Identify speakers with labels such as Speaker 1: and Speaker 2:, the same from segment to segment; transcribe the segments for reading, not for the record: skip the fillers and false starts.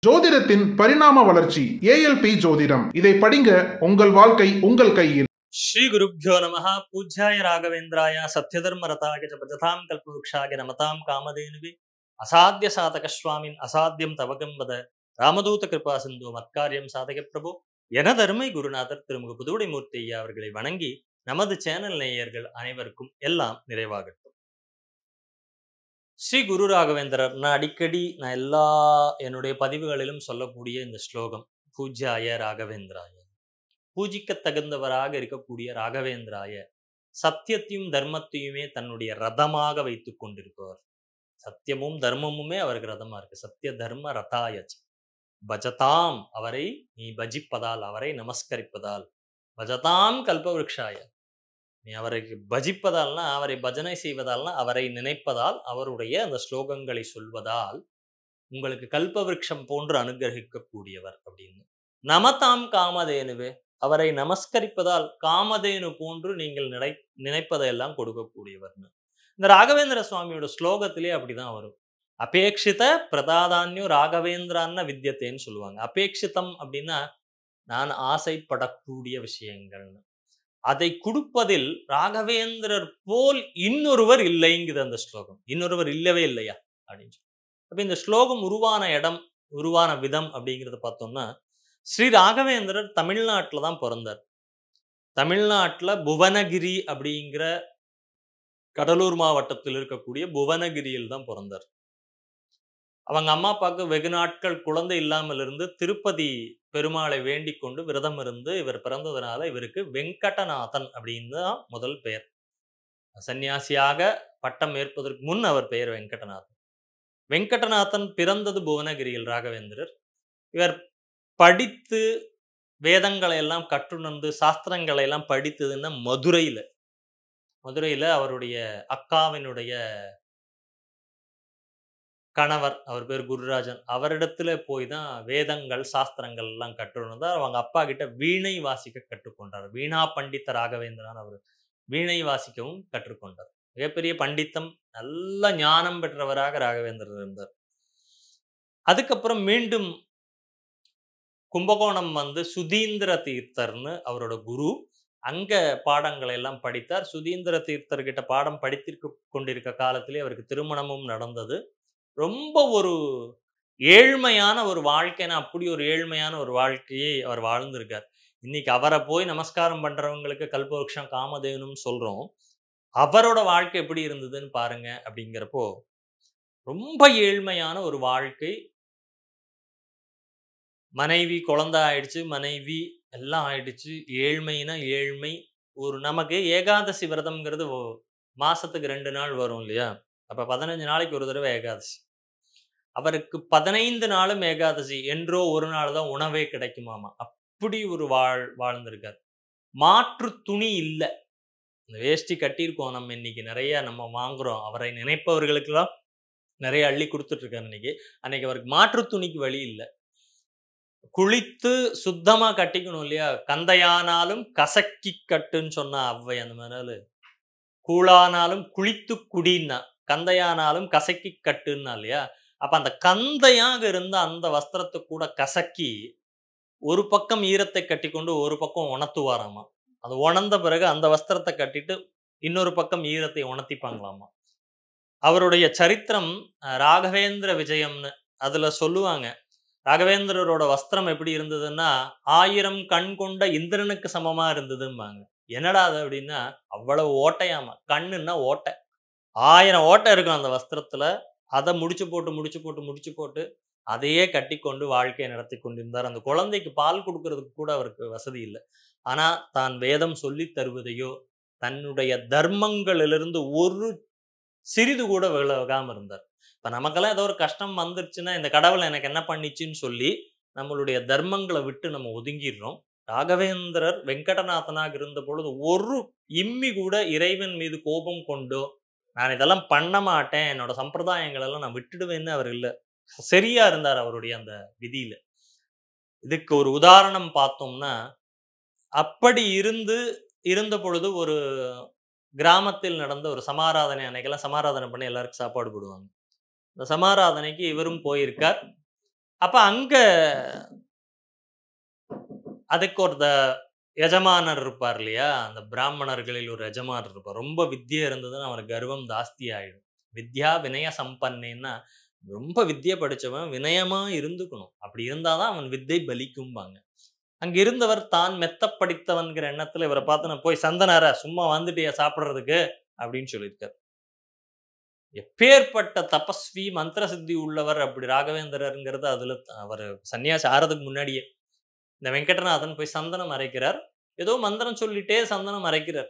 Speaker 1: ஜோதிடத்தின் பரிணாம வளர்ச்சி ஏஎல்பி ஜோதிடம். இதை படிங்க, உங்கள் வாழ்க்கை உங்கள் கையில்.
Speaker 2: ஸ்ரீ குருப்யோ நமஹ. பூஜ்யாய ராகவேந்திராய சத்யதர்ம ரதாய பஜதாம் கல்பவருக்ஷாய நமதாம் காமதேனுவே அசாத்திய சாதக சுவாமின் அசாத்தியம் தவகம் வத ராமதூத கிருபா சிந்து மத்காரியம் சாதக பிரபு என தருமை குருநாதர் திருமுக புதுவுடை மூர்த்தி ஐயா அவர்களை வணங்கி நமது சேனல் நேயர்கள் அனைவருக்கும் எல்லாம் நிறைவாகட்டும். ஸ்ரீ குரு ராகவேந்திரர், நான் எல்லா என்னுடைய பதிவுகளிலும் சொல்லக்கூடிய இந்த ஸ்லோகம், பூஜ்யாய ராகவேந்திராய, பூஜிக்க தகுந்தவராக இருக்கக்கூடிய ராகவேந்திராய, சத்தியத்தையும் தர்மத்தையுமே தன்னுடைய ரதமாக வைத்துக் கொண்டிருப்பவர். சத்தியமும் தர்மமுமே அவருக்கு ரதமா இருக்கு. சத்திய தர்ம ரதாயச் பஜதாம், அவரை நீ பஜிப்பதால், அவரை நமஸ்கரிப்பதால், பஜதாம் கல்பவருக்ஷாய, நீ அவரை பஜிப்பதால்னா, அவரை பஜனை செய்வதால்னா, அவரை நினைப்பதால், அவருடைய அந்த ஸ்லோகங்களை சொல்வதால் உங்களுக்கு கல்பவருக்ஷம் போன்று அனுகிரகிக்கக்கூடியவர் அப்படின்னு. நமதாம் காமதேனுவே, அவரை நமஸ்கரிப்பதால் காமதேனு போன்று நீங்கள் நினைப்பதையெல்லாம் கொடுக்கக்கூடியவர்னு. இந்த ராகவேந்திர சுவாமியோட ஸ்லோகத்திலே அப்படிதான் வரும். அபேட்சித பிரதாதான்யோ ராகவேந்திரான்ன வித்தியத்தேன்னு சொல்லுவாங்க. அபேட்சிதம் அப்படின்னா நான் ஆசைப்படக்கூடிய விஷயங்கள்னு. அதை கொடுப்பதில் ராகவேந்திரர் போல் இன்னொருவர் இல்லைங்குது அந்த ஸ்லோகம். இன்னொருவர் இல்லவே இல்லையா அப்படின்னு சொல்லி. அப்ப இந்த ஸ்லோகம் உருவான இடம், உருவான விதம் அப்படிங்கிறத பார்த்தோம்னா, ஸ்ரீ ராகவேந்திரர் தமிழ்நாட்டில் தான் பிறந்தார். தமிழ்நாட்டில் புவனகிரி அப்படிங்கிற கடலூர் மாவட்டத்தில் இருக்கக்கூடிய புவனகிரியில் தான் பிறந்தார். அவங்க அம்மா அப்பாவுக்கு வெகு நாட்கள் குழந்தை இல்லாமல் இருந்து திருப்பதி பெருமாளை வேண்டிக் கொண்டு விரதம் இருந்து இவர் பிறந்ததுனால இவருக்கு வெங்கடநாதன் அப்படின்னு தான் முதல் பெயர். சன்னியாசியாக பட்டம் ஏற்பதற்கு முன் அவர் பெயர் வெங்கடநாதன். வெங்கடநாதன் பிறந்தது புவனகிரியில். ராகவேந்திரர் இவர் படித்து வேதங்களை எல்லாம் கற்றுணர்ந்து சாஸ்திரங்களை எல்லாம் படித்ததுன்னா மதுரையில அவருடைய அக்காவினுடைய கணவர், அவர் பேர் குருராஜன், அவரிடத்துல போய் தான் வேதங்கள் சாஸ்திரங்கள் எல்லாம் கற்றுணர்ந்தார். அவங்க அப்பா கிட்ட வீணை வாசிக்க கற்றுக்கொண்டார். வீணா பண்டித்த ராகவேந்திரன் அவர் வீணை வாசிக்கவும் கற்றுக்கொண்டார். மிகப்பெரிய பண்டித்தம், நல்ல ஞானம் பெற்றவராக ராகவேந்திரர் இருந்தார். அதுக்கப்புறம் மீண்டும் கும்பகோணம் வந்து சுதீந்திர தீர்த்தர்னு அவரோட குரு, அங்க பாடங்களை எல்லாம் படித்தார். சுதீந்திர தீர்த்தர்கிட்ட பாடம் படித்திருக்க கொண்டிருக்க காலத்திலே அவருக்கு திருமணமும் நடந்தது. ரொம்ப ஒரு ஏழ்மையான ஒரு வாழ்க்கைனா, அப்படி ஒரு ஏழ்மையான ஒரு வாழ்க்கையை அவர் வாழ்ந்திருக்கார். இன்னைக்கு அவரை போய் நமஸ்காரம் பண்றவங்களுக்கு கல்பவருக்ஷம் காமதேனும் சொல்றோம். அவரோட வாழ்க்கை எப்படி இருந்ததுன்னு பாருங்க. அப்படிங்கிறப்போ ரொம்ப ஏழ்மையான ஒரு வாழ்க்கை. மனைவி குழந்தை ஆயிடுச்சு, மனைவி எல்லாம் ஆயிடுச்சு. ஏழ்மைனா ஏழ்மை. ஒரு நமக்கு ஏகாதசி விரதம்ங்கிறது மாசத்துக்கு 2 நாள் வரும் இல்லையா? அப்ப 15 நாளைக்கு ஒரு தடவை ஏகாதசி. அவருக்கு 15 நாளும் ஏகாதசி, என்றோ ஒரு நாள் தான் உணவே கிடைக்குமாமா. அப்படி ஒரு வாழ்ந்திருக்கார். மாற்று துணி இல்லை. இந்த வேஷ்டி கட்டியிருக்கோம் நம்ம, இன்னைக்கு நிறைய நம்ம வாங்குறோம். அவரை நினைப்பவர்களுக்கெல்லாம் நிறைய அள்ளி கொடுத்துட்டு இருக்காரு இன்னைக்கு. அன்னைக்கு அவருக்கு மாற்று துணிக்கு வழி இல்லை. குளித்து சுத்தமா கட்டிக்கணும் இல்லையா? கந்தையானாலும் கசக்கி கட்டுன்னு சொன்னா அவ்வை. அந்த மாதிரி கூழானாலும் குளித்து குடின்னா, கந்தையானாலும் கசக்கி கட்டுன்னா இல்லையா? அப்ப அந்த கந்தையாக இருந்த அந்த வஸ்திரத்தை கூட கசக்கி ஒரு பக்கம் ஈரத்தை கட்டி கொண்டு ஒரு பக்கம் உணர்த்துவாராமா. அது உணர்ந்த பிறகு அந்த வஸ்திரத்தை கட்டிட்டு இன்னொரு பக்கம் ஈரத்தை உணர்த்திப்பாங்களாமா. அவருடைய சரித்திரம் ராகவேந்திர விஜயம்னு அதுல சொல்லுவாங்க. ராகவேந்திரரோட வஸ்திரம் எப்படி இருந்ததுன்னா, 1000 கண் கொண்ட இந்திரனுக்கு சமமா இருந்ததும்பாங்க. என்னடா அது அப்படின்னா, அவ்வளவு ஓட்டையாமா. கண்ணுன்னா ஓட்டை, 1000 ஓட்டை இருக்கும் அந்த வஸ்திரத்துல. அதை முடிச்சு போட்டு அதையே கட்டி கொண்டு வாழ்க்கையை நடத்தி கொண்டிருந்தார். அந்த குழந்தைக்கு பால் கொடுக்கறதுக்கு கூட அவருக்கு வசதி இல்லை. ஆனா தான் வேதம் சொல்லி தருவதையோ தன்னுடைய தர்மங்களிலிருந்து ஒரு சிறிது கூட விலகாம இருந்தார். இப்ப நமக்கெல்லாம் ஏதோ ஒரு கஷ்டம் வந்துருச்சுன்னா, இந்த கடவுள் எனக்கு என்ன பண்ணிச்சுன்னு சொல்லி நம்மளுடைய தர்மங்களை விட்டு நம்ம ஒதுங்கிடுறோம். ராகவேந்திரர் வெங்கடநாதனாக இருந்த பொழுது ஒரு இம்மி கூட இறைவன் மீது கோபம் கொண்டோ, நான் இதெல்லாம் பண்ண மாட்டேன், என்னோட சம்பிரதாயங்கள் எல்லாம் நான் விட்டுடுவேன்னு அவர் இல்லை. சரியா இருந்தார் அவருடைய அந்த விதியில. இதுக்கு ஒரு உதாரணம் பார்த்தோம்னா, அப்படி இருந்த பொழுது ஒரு கிராமத்தில் நடந்த ஒரு சமாராதனை, அன்னைக்கெல்லாம் சமாராதனை பண்ணி எல்லாருக்கும் சாப்பாடு போடுவாங்க. இந்த சமாராதனைக்கு இவரும் போயிருக்கார். அப்ப அங்க அதுக்கு ஒரு எஜமானர் இருப்பார் இல்லையா? அந்த பிராமணர்களில் ஒரு எஜமானர் இருப்பார். ரொம்ப வித்யை இருந்ததுன்னா அவனுக்கு கர்வம் ஜாஸ்தி ஆயிடும். வித்யா வினய சம்பன்னேன்னா, ரொம்ப வித்யை படிச்சவன் வினயமா இருந்துக்கணும். அப்படி இருந்தா தான் அவன் வித்தை பலிக்கும்பாங்க. அங்க இருந்தவர் தான் மெத்த படித்தவன்கிற எண்ணத்துல இவர பார்த்து நான் போய் சந்தனார சும்மா வந்துட்டியா சாப்பிடுறதுக்கு அப்படின்னு சொல்லியிருக்காரு. எப்பேர்ப்பட்ட தபஸ்வி மந்திர சித்தி உள்ளவர் அப்படி ராகவேந்திரர்ங்கிறது அதுல அவர் சன்னியாசி ஆறதுக்கு முன்னாடியே இந்த வெங்கடநாதன் போய் சந்தனம் அரைக்கிறார். ஏதோ மந்திரம் சொல்லிட்டே சந்தனம் அரைக்கிறார்.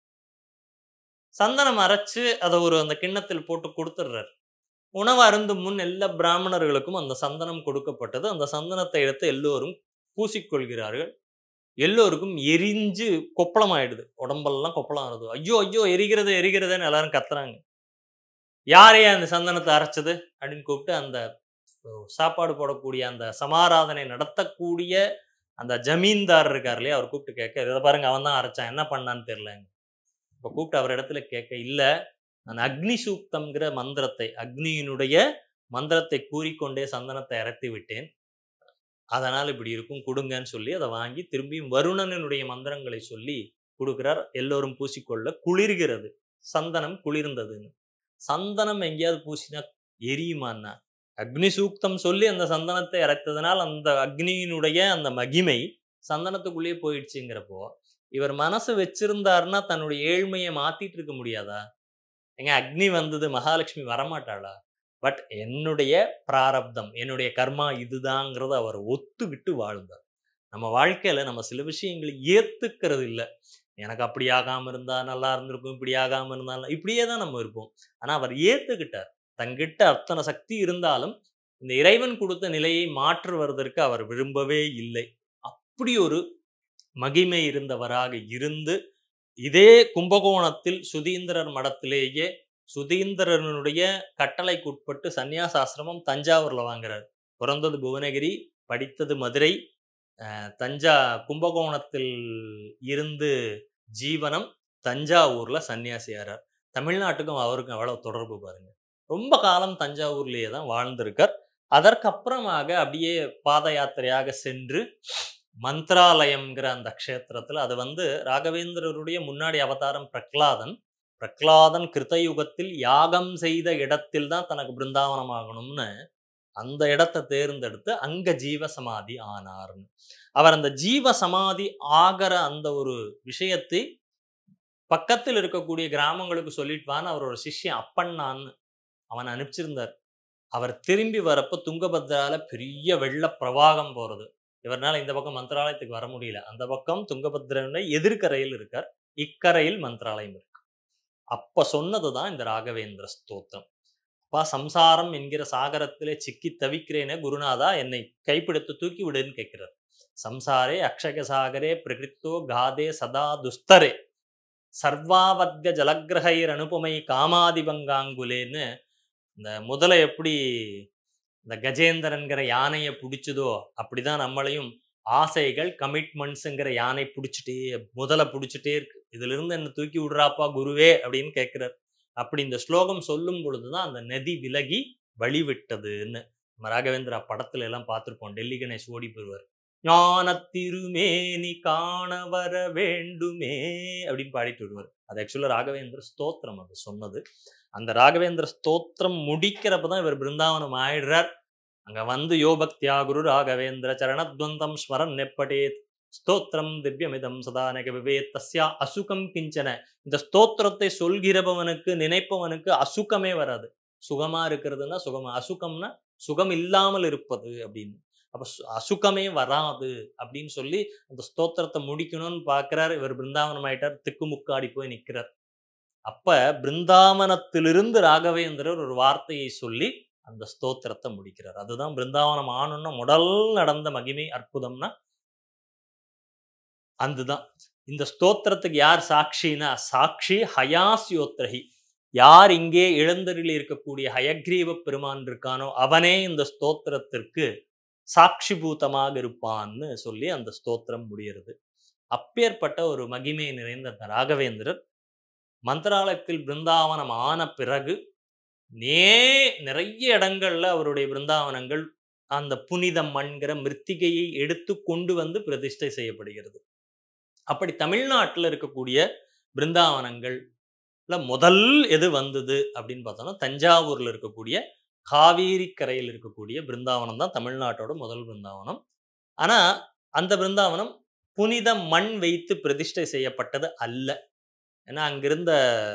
Speaker 2: சந்தனம் அரைச்சு அத அந்த கிண்ணத்தில் போட்டு குடுத்துடுறார். உணவு அருந்தும் முன் எல்லா பிராமணர்களுக்கும் அந்த சந்தனம் கொடுக்கப்பட்டது. அந்த சந்தனத்தை எடுத்து எல்லோரும் பூசிக்கொள்கிறார்கள். எல்லோருக்கும் எரிஞ்சு கொப்பளம் ஆயிடுது. உடம்பெல்லாம் கொப்பளம் ஆகுது. ஐயோ! ஐயோ! எரிகிறது எரிகிறதுன்னு எல்லாரும் கத்துறாங்க. யாரையா அந்த சந்தனத்த அரைச்சது? அப்படின்னு கூப்பிட்டு அந்த சாப்பாடு போடக்கூடிய அந்த சமாராதனை நடத்தக்கூடிய அந்த ஜமீன்தார் இருக்கார் இல்லையா? அவர் கூப்பிட்டு கேட்க, "இத பாருங்க அவன் தான் அரைச்சான். என்ன பண்ணான்னு தெரியலங்க." இப்ப கூப்பிட்டு அவர் இடத்துல கேட்க, "இல்ல நான் அக்னி சூக்தம்ங்கிற மந்திரத்தை, அக்னியினுடைய மந்திரத்தை கூறிக்கொண்டே சந்தனத்தை அரைத்து விட்டேன். அதனால இப்படி இருக்கும் குடுங்கன்னு சொல்லி அத வாங்கி திரும்பியும் வருணனுடைய மந்திரங்களை சொல்லி குடுக்கிறார். எல்லோரும் பூசிக்கொள்ள குளிர்கிறது. சந்தனம் குளிர்ந்ததுன்னு. சந்தனம் எங்கேயாவது பூசினா எரியுமான்னா? அக்னி சூக்தம் சொல்லி அந்த சந்தனத்தை அரைத்ததனால் அந்த அக்னியினுடைய அந்த மகிமை சந்தனத்துக்குள்ளேயே போயிடுச்சுங்கிறப்போ, இவர் மனசு வச்சிருந்தாருன்னா தன்னுடைய ஏழ்மைய மாத்திட்டு இருக்க முடியாதா? ஏங்க அக்னி வந்தது மகாலட்சுமி வரமாட்டாளா? பட் என்னுடைய பிராரப்தம், என்னுடைய கர்மா இதுதாங்கிறத அவர் ஒத்துக்கிட்டு வாழ்ந்தார். நம்ம வாழ்க்கையில நம்ம சில விஷயங்களை ஏத்துக்கிறது இல்ல. எனக்கு அப்படி ஆகாம இருந்தா நல்லா இருந்திருக்கும், இப்படி ஆகாம இருந்தா இப்படியே தான் நம்ம இருப்போம். ஆனா அவர் ஏத்துக்கிட்டார். தங்கிட்ட அத்தனை சக்தி இருந்தாலும், இந்த இறைவன் குடுத்த நிலையை மாற்றுவதற்கு அவர் விரும்பவே இல்லை. அப்படி ஒரு மகிமை இருந்தவராக இருந்து, இதே கும்பகோணத்தில் சுதீந்திரர் மடத்திலேயே சுதீந்திரனுடைய கட்டளைக்குட்பட்டு சந்நியாச ஆசிரமம் தஞ்சாவூர்ல வாங்குறார். பிறந்தது புவனகிரி, படித்தது மதுரை. தஞ்சா கும்பகோணத்தில் இருந்து ஜீவனம், தஞ்சாவூர்ல சன்னியாசியாரார். தமிழ்நாட்டுக்கும் அவருக்கும் எவ்வளவு தொடர்பு பாருங்க. ரொம்ப காலம் தஞ்சாவூர்லயே தான் வாழ்ந்திருக்கார். அதற்கப்புறமாக அப்படியே பாத யாத்திரையாக சென்று மந்த்ராலயம்ங்கிற அந்த க்ஷேத்திரத்துல அது ராகவேந்திரருடைய முன்னாடி அவதாரம் பிரகலாதன். பிரகலாதன் கிருத்தயுகத்தில் யாகம் செய்த இடத்தில் தான் தனக்கு பிருந்தாவனம் ஆகணும்னு அந்த இடத்தை தேர்ந்தெடுத்து அங்க ஜீவ சமாதி ஆனார்னு. அவர் அந்த ஜீவ சமாதி ஆகிற அந்த ஒரு விஷயத்தை பக்கத்தில் இருக்கக்கூடிய கிராமங்களுக்கு சொல்லிட்டு வான்னு அவரோட சிஷ்யன் அப்பண்ணான்னு அவன் அனுப்பிச்சிருந்தார். அவர் திரும்பி வரப்ப துங்கபத்ரால பெரிய வெள்ள பிரவாகம் போறது. இவர்னால இந்த பக்கம் மந்திராலயத்துக்கு வர முடியல. அந்த பக்கம் துங்கபத்ரனுடைய எதிர்கரையில் இருக்கார். இக்கரையில் மந்திராலயம் இருக்கு. அப்ப சொன்னதுதான் இந்த ராகவேந்திர ஸ்தோத்திரம். அப்பா சம்சாரம் என்கிற சாகரத்திலே சிக்கி தவிக்கிறேனே குருநாதா என்னை கைப்பிடித்து தூக்கி விடுன்னு கேட்கிறார். சம்சாரே அக்ஷய சாகரே பிரகிருத்தோ காதே சதா துஸ்தரே சர்வாவத்திய ஜலக்கிரகைர் அனுபமை காமாதிபங்காங்குலேன்னு இந்த முதலை எப்படி இந்த கஜேந்திரன்கிற யானையை பிடிச்சதோ அப்படிதான் நம்மளையும் ஆசைகள் கமிட்மெண்ட்ஸுங்கிற யானை முதலை பிடிச்சிட்டே இருக்கு. இதுல இருந்து என்ன தூக்கி விடுறாப்பா குருவே அப்படின்னு கேட்கிறார். அப்படி இந்த ஸ்லோகம் சொல்லும் பொழுதுதான் அந்த நதி விலகி வழிவிட்டதுன்னு நம்ம ராகவேந்திரா படத்துல எல்லாம் பார்த்திருப்போம். டெல்லி கணேஷ் ஓடி போடுவார். ஞான திருமேனி காண வர வேண்டுமே அப்படின்னு பாடிட்டு வருவார். அது ஆக்சுவலா ராகவேந்திர ஸ்தோத்திரம் அது சொன்னது. அந்த ராகவேந்திர ஸ்தோத்திரம் முடிக்கிறப்பதான் இவர் பிருந்தாவனம் ஆயிடுறார். அங்க யோபக்தியா குரு ராகவேந்திர சரணத்வந்தம் ஸ்மரன் நெப்படேத் ஸ்தோத்திரம் திவ்யமிதம் சதானக விவேத் தஸ்யா அசுகம் கிஞ்சன. இந்த ஸ்தோத்திரத்தை சொல்கிறவனுக்கு நினைப்பவனுக்கு அசுகமே வராது. சுகமா இருக்கிறதுனா சுகமா, அசுகம்னா சுகம் இல்லாமல் இருப்பது அப்படின்னு. அப்ப அசுகமே வராது அப்படின்னு சொல்லி அந்த ஸ்தோத்திரத்தை முடிக்கணும்னு பாக்குறாரு. இவர் பிருந்தாவனம் ஆயிட்டார். திக்குமுக்காடி போய் நிக்கிறார். அப்ப பிருந்தாவனத்திலிருந்து ராகவேந்திரர் ஒரு வார்த்தையை சொல்லி அந்த ஸ்தோத்திரத்தை முடிக்கிறார். அதுதான் பிருந்தாவனம் ஆணும்னா முதல் நடந்த மகிமை அற்புதம்னா அதுதான். இந்த ஸ்தோத்திரத்துக்கு யார் சாட்சினா, சாட்சி ஹயாஸ்யோத்ரஹி. யார் இங்கே எழுந்தருளி இருக்கக்கூடிய ஹயக்ரீவ பெருமான் இருக்கானோ அவனே இந்த ஸ்தோத்திரத்திற்கு சாட்சிபூதமாக இருப்பான்னு சொல்லி அந்த ஸ்தோத்திரம் முடிகிறது. அப்பேற்பட்ட ஒரு மகிமை நிறைந்த அந்த ராகவேந்திரர் மந்திராலயத்தில் பிருந்தாவனம் ஆன பிறகு நிறைய இடங்கள்ல அவருடைய பிருந்தாவனங்கள் அந்த புனித மண்கிற மிருத்திகையை எடுத்து கொண்டு வந்து பிரதிஷ்டை செய்யப்படுகிறது. அப்படி தமிழ்நாட்டில் இருக்கக்கூடிய பிருந்தாவனங்கள்ல முதல் எது வந்தது அப்படின்னு பார்த்தோம்னா, தஞ்சாவூர்ல இருக்கக்கூடிய காவேரி கரையில் இருக்கக்கூடிய பிருந்தாவனம் தான் தமிழ்நாட்டோட முதல் பிருந்தாவனம். ஆனா அந்த பிருந்தாவனம் புனித மண் வைத்து பிரதிஷ்டை செய்யப்பட்டது அல்ல. ஏன்னா அங்கிருந்த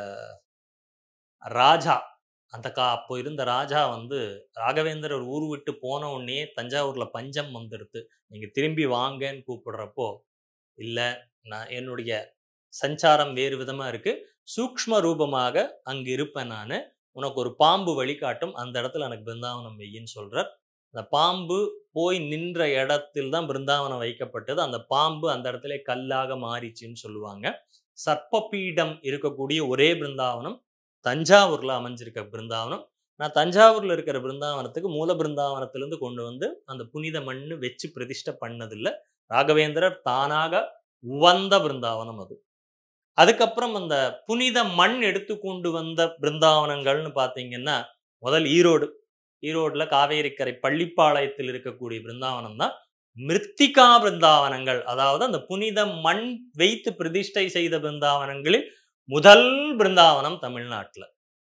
Speaker 2: ராஜா, அப்போ இருந்த ராஜா வந்து ராகவேந்திரர் ஊர் விட்டு போன உடனே தஞ்சாவூர்ல பஞ்சம் வந்துடுது, நீங்க திரும்பி வாங்கன்னு கூப்பிடுறப்போ, இல்ல நான் என்னுடைய சஞ்சாரம் வேறு விதமா இருக்கு, சூக்ஷ்ம ரூபமாக அங்க இருப்பேன் நானு, உனக்கு ஒரு பாம்பு வழிகாட்டும், அந்த இடத்துல எனக்கு பிருந்தாவனம் வையின்னு சொல்றார். அந்த பாம்பு போய் நின்ற இடத்தில் தான் பிருந்தாவனம் வைக்கப்பட்டது. அந்த பாம்பு அந்த இடத்துல கல்லாக மாறிச்சுன்னு சொல்லுவாங்க. சர்ப்பபீடம் இருக்கக்கூடிய ஒரே பிருந்தாவனம் தஞ்சாவூர்ல அமைஞ்சிருக்க பிருந்தாவனம். நான் தஞ்சாவூர்ல இருக்கிற பிருந்தாவனத்துக்கு மூல பிருந்தாவனத்திலிருந்து கொண்டு வந்து அந்த புனித மண்ணு வச்சு பிரதிஷ்டை பண்ணதில்லை. ராகவேந்திரர் தானாக உவந்த பிருந்தாவனம் அது. அதுக்கப்புறம் அந்த புனித மண் எடுத்து கொண்டு வந்த பிருந்தாவனங்கள்னு பார்த்தீங்கன்னா, முதல் ஈரோடுல காவேரிக்கரை பள்ளிப்பாளையத்தில் இருக்கக்கூடிய பிருந்தாவனம் தான் மிருத்திகா பிருந்தாவனங்கள். அதாவது அந்த புனித மண் வைத்து பிரதிஷ்டை செய்த பிருந்தாவனங்களில் முதல் பிருந்தாவனம் தமிழ்நாட்டில்.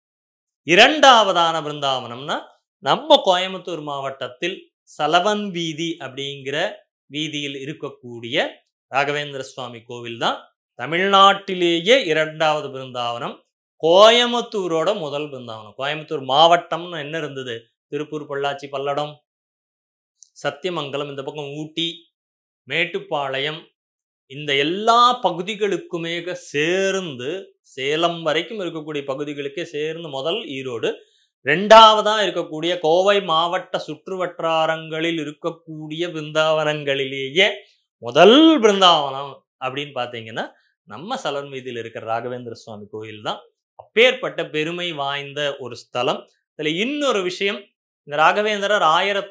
Speaker 2: இரண்டாவதான பிருந்தாவனம்னா நம்ம கோயம்புத்தூர் மாவட்டத்தில் சலவன் வீதி அப்படிங்கிற வீதியில் இருக்கக்கூடிய ராகவேந்திர சுவாமி கோவில் தான் தமிழ்நாட்டிலேயே இரண்டாவது பிருந்தாவனம். கோயம்புத்தூரோட முதல் பிருந்தாவனம். கோயம்புத்தூர் மாவட்டம்னு என்ன இருந்தது? திருப்பூர், பொள்ளாச்சி, பல்லடம், சத்தியமங்கலம், இந்த பக்கம் ஊட்டி, மேட்டுப்பாளையம், இந்த எல்லா பகுதிகளுக்குமே சேர்ந்து சேலம் வரைக்கும் இருக்கக்கூடிய பகுதிகளுக்கே சேர்ந்து முதல் ஈரோடு. ரெண்டாவதா இருக்கக்கூடிய கோவை மாவட்ட சுற்று வட்டாரங்களில் இருக்கக்கூடிய பிருந்தாவனங்களிலேயே முதல் பிருந்தாவனம் அப்படின்னு பார்த்தீங்கன்னா நம்ம சலவன் வீதியில் இருக்கிற ராகவேந்திர சுவாமி கோயில் தான். அப்பேற்பட்ட பெருமை வாய்ந்த ஒரு ஸ்தலம். இதுல இன்னொரு விஷயம், இந்த ராகவேந்திரர்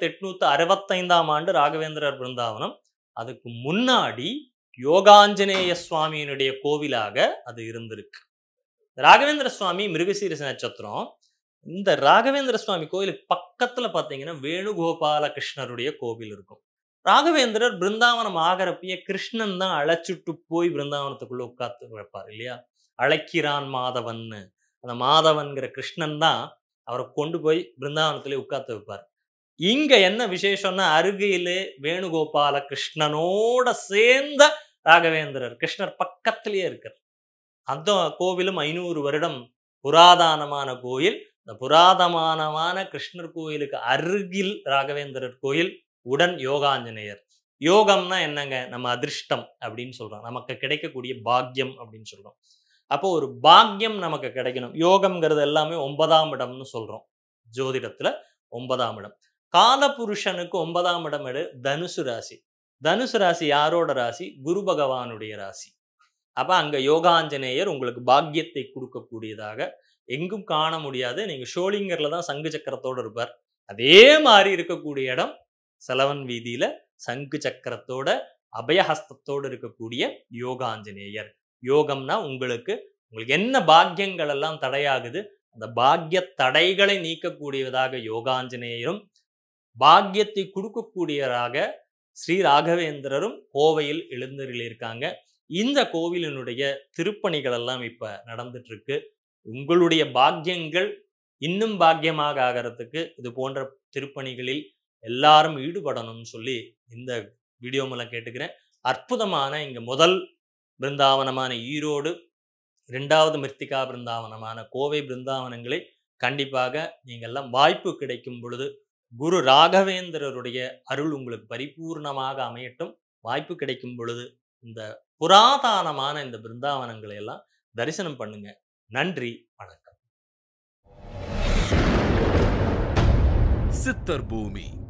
Speaker 2: 1865ஆம் ஆண்டு ராகவேந்திரர் பிருந்தாவனம். அதுக்கு முன்னாடி யோகாஞ்சநேய சுவாமியினுடைய கோவிலாக அது இருந்திருக்கு. ராகவேந்திர சுவாமி மிருகசீரிஷ நட்சத்திரம். இந்த ராகவேந்திர சுவாமி கோயிலுக்கு பக்கத்துல பாத்தீங்கன்னா வேணுகோபால கிருஷ்ணருடைய கோவில் இருக்கும். ராகவேந்திரர் பிருந்தாவனம் ஆகிறப்பயே கிருஷ்ணன் தான் அழைச்சிட்டு போய் பிருந்தாவனத்துக்குள்ள உட்கார்த்து வைப்பார் இல்லையா? அழைக்கிறான் மாதவன்னு, அந்த மாதவன்கிற கிருஷ்ணன் தான் அவரை கொண்டு போய் பிருந்தாவனத்திலே உட்கார்த்து வைப்பார். இங்க என்ன விசேஷம்னா, அருகிலே வேணுகோபால கிருஷ்ணனோட சேர்ந்த ராகவேந்திரர், கிருஷ்ணர் பக்கத்திலேயே இருக்கார். அந்த கோவிலும் 500 வருடம் புராதனமான கோயில். இந்த புராதனமான கிருஷ்ணர் கோயிலுக்கு அருகில் ராகவேந்திரர் கோயில், உடன் யோகாஞ்சநேயர். யோகம்னா என்னங்க? நம்ம அதிர்ஷ்டம் அப்படின்னு சொல்றோம், நமக்கு கிடைக்கக்கூடிய பாக்கியம் அப்படின்னு சொல்றோம். அப்போ ஒரு பாக்கியம் நமக்கு கிடைக்கணும். யோகம்ங்கிறது எல்லாமே 9ஆம் இடம்னு சொல்றோம் ஜோதிடத்துல. 9ஆம் இடம் காலபுருஷனுக்கு 9ஆம் இடம் தனுசு ராசி. தனுசு ராசி யாரோட ராசி? குரு பகவானுடைய ராசி. அப்ப அங்க யோகாஞ்சநேயர் உங்களுக்கு பாக்கியத்தை கொடுக்கக்கூடியதாக எங்கும் காண முடியாது. நீங்க ஷோலிங்கர்ல தான் சங்கு சக்கரத்தோடு இருப்பார். அதே மாதிரி இருக்கக்கூடிய இடம் சலவன் வீதியில சங்கு சக்கரத்தோட அபயஹஸ்தத்தோடு இருக்கக்கூடிய யோகாஞ்சநேயர். யோகம்னா உங்களுக்கு என்ன பாக்கியங்கள் எல்லாம் தடையாகுது, அந்த பாக்கிய தடைகளை நீக்கக்கூடியதாக யோகாஞ்சநேயரும், பாக்கியத்தை கொடுக்கக்கூடியவராக ஸ்ரீ ராகவேந்திரரும் கோவையில் எழுந்தருளியிருக்காங்க. இந்த கோவிலினுடைய திருப்பணிகள் எல்லாம் இப்ப நடந்துட்டு இருக்கு. உங்களுடைய பாக்கியங்கள் இன்னும் பாக்கியமாக ஆகிறதுக்கு இது போன்ற திருப்பணிகளில் எல்லாரும் ஈடுபடணும்னு சொல்லி இந்த வீடியோ மூலம் கேட்டுக்கிறேன். அற்புதமான இங்க முதல் பிருந்தாவனமான ஈரோடு, இரண்டாவது மிருத்திகா பிருந்தாவனமான கோவை பிருந்தாவனங்களை கண்டிப்பாக நீங்கள்லாம் வாய்ப்பு கிடைக்கும் பொழுது குரு ராகவேந்திரருடைய அருள் உங்களுக்கு பரிபூர்ணமாக அமையட்டும். வாய்ப்பு கிடைக்கும் பொழுது இந்த புராதனமான இந்த பிருந்தாவனங்களை எல்லாம் தரிசனம் பண்ணுங்க. நன்றி, வணக்கம்.
Speaker 3: சித்தர் பூமி.